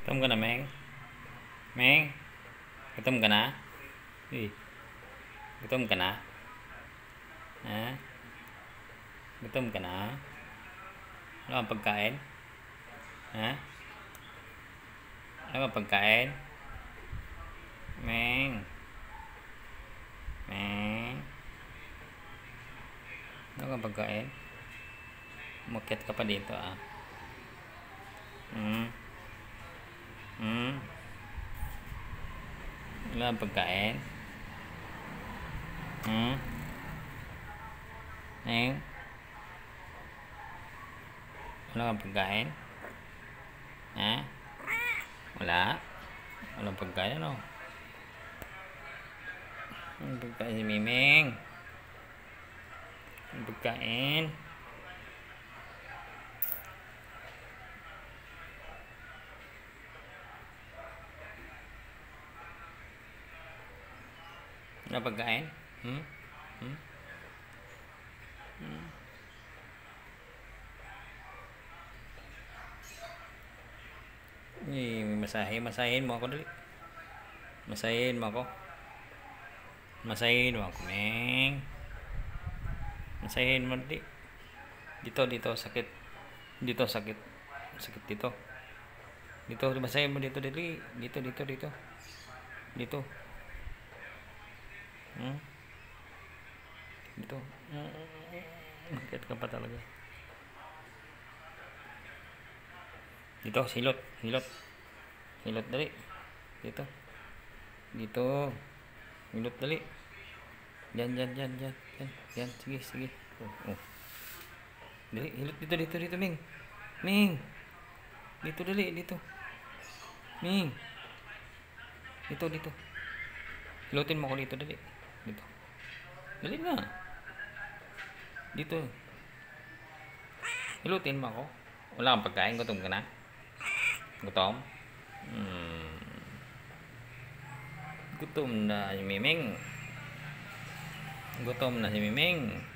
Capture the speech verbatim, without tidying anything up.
Gutom ka na, Meng? Meng? Gutom ka na? Uy. Gutom ka na? Ha? Gutom ka na? Ano ang pagkain? Ha? Ano ang pagkain? Meng? Meng? Ano ang pagkain? Umakyat ka pa dito, ah. Hmm? Hmm? Ano ang pagkain? Hmm? Meng? Ano ang pagkain? Ha? Wala? Walang pagkain, ano? Ano pagkain si Miming? Ano pagkain? Ano pagkain? Hmm? Hmm? Hmm? Eh, masahe, masahin mo ako dali. Masahin mo ako. Masahin mo ako, Meng. Masahin mo dali. Dito, dito, sakit. Dito, sakit. Sakit dito. Dito, masahin mo dito dali. Dito, dito, dito. Dito. Hmm? Dito. Bakit ka pa talaga? Dito, silot, silot. Silot dali. Dito. Dito. Silot dali. Diyan, diyan, diyan, diyan. Diyan, diyan. Sige, sige. Oh, oh. Dali, hilot dito, dito, dito, Ming. Ming. Dito dali, dito. Ming. Dito, dito. Hilutin mo ko dito, dali. Dito. Dali na. Dito. Hilutin mo ako. Wala kang pagkain, gutom ka na. Gutom? Hmm. Gutom na si Miming. Gutom na si Miming.